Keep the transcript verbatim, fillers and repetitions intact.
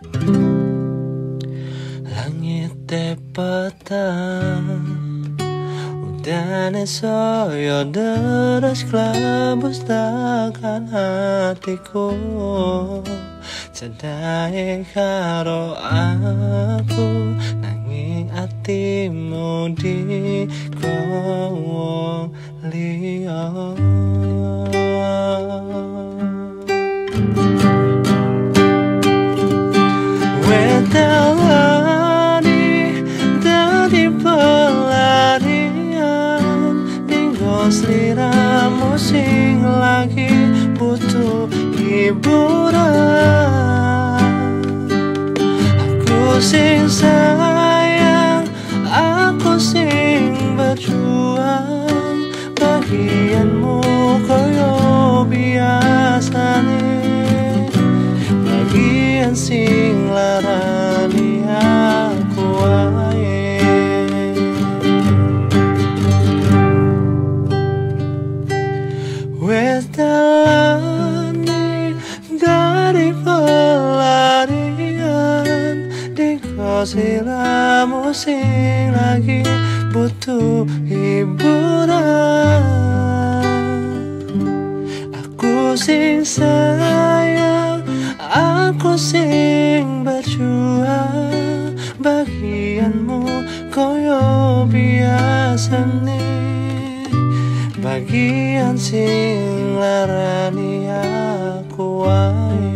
Langit te petang, udane saya deres klebus tekan hatiku. Cedhae karo aku, nanging atimu di wong liya. Wetelani dadi pelarian, dinggo sliramu sing lagi butuh hiburan. Aku sing sayang, aku sing berjuang, bagianmu koyo biasane, bagian sing larani aku wae. Wes dalane dari pelarian, dinggo sliramu sing lagi butuh hiburan. Aku sing sayang, aku sing berjuang, bagianmu koyo biasane, bagian sing larani aku wae.